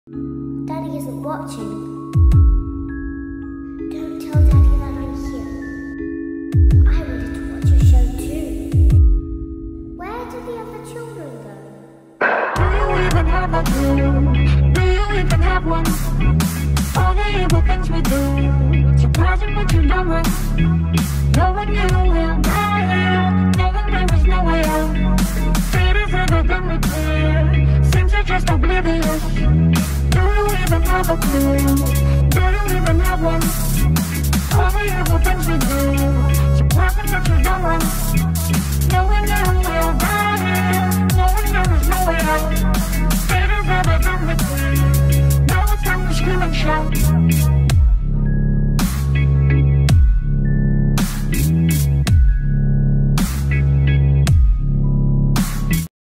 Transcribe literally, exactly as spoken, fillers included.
Daddy isn't watching. Don't tell Daddy that I'm here. I wanted to watch a show too. Where did the other children go? Do you even have a clue? Do you even have one? All the evil things we do, surprising what you've done wrong. No one knew him, not here, knowing there was no way out. Fate has ever been repaired, seems you're just oblivious. Do you even have a clue? Do you even have one? All the evil things we do, surprising what you've done wrong.